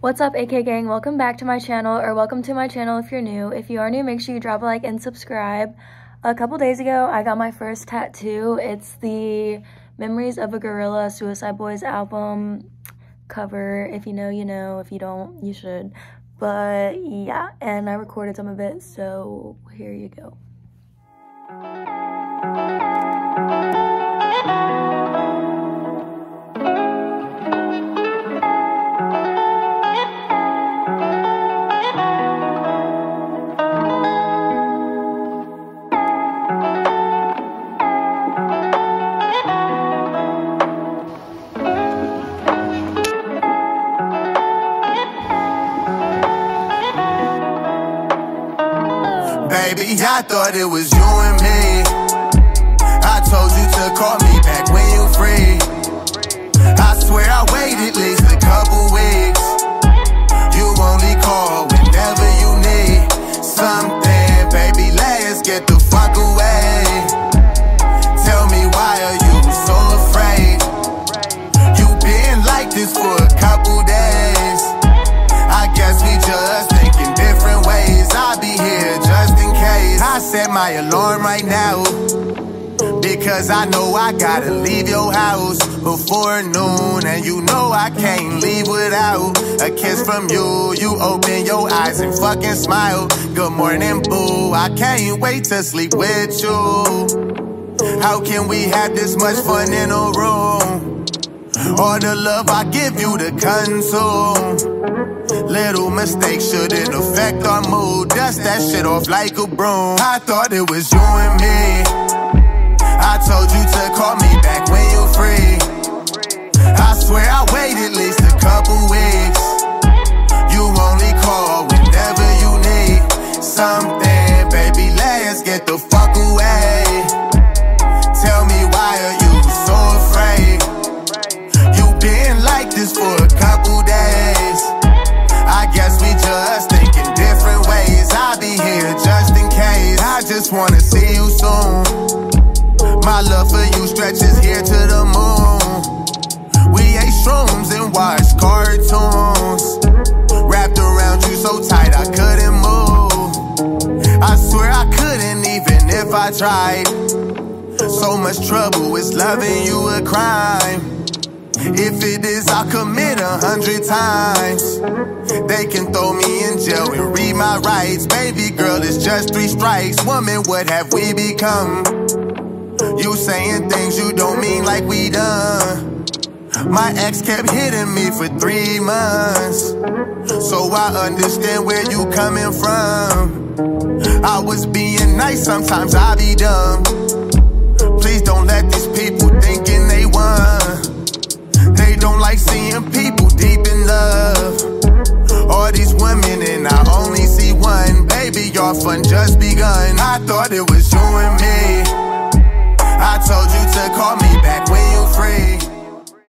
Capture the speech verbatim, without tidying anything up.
What's up, A K gang? Welcome back to my channel, or welcome to my channel if you're new. If you are new, make sure you drop a like and subscribe. A couple days ago, I got my first tattoo. It's the Memories of a Gorilla Suicide Boys album cover. If you know, you know. If you don't, you should. But yeah, and I recorded some of it, so here you go. Baby, I thought it was you and me. I told you to call me back when you free. I swear I waited at least a couple weeks. You only call whenever you need something. Baby, let's get the fuck away. Tell me, why are you so afraid? You been like this for a couple days. I guess we just thinking different ways. I'll be here just in case. I set my alarm right now, because I know I gotta leave your house before noon. And you know I can't leave without a kiss from you. You open your eyes and fucking smile. Good morning, boo. I can't wait to sleep with you. How can we have this much fun in a room? All the love I give you to consume. Little mistakes shouldn't affect our mood. Dust that shit off like a broom. I thought it was you and me. I told you to call me back when you free. I swear I waited at least a couple weeks. You only call whenever you need something. Baby, let's get the fuck away. Tell me, why are you so afraid? You been like this for a couple days. I guess we just thinking different ways. I'll be here just in case. I just wanna see you soon. My love for you stretches here to the moon. We ate shrooms and watched cartoons, wrapped around you so tight I couldn't move. I swear I couldn't even if I tried. So much trouble, is loving you a crime? If it is, I'll commit a hundred times. They can throw me in jail and read my rights. Baby girl, it's just three strikes. Woman, what have we become? You saying things you don't mean like we done. My ex kept hitting me for three months, so I understand where you coming from. I was being nice, sometimes I be dumb. Please don't let these people thinking they won. They don't like seeing people deep in love. All these women and I only see one. Baby, your fun just begun. I thought it was you and me. I told you to call me back when you free.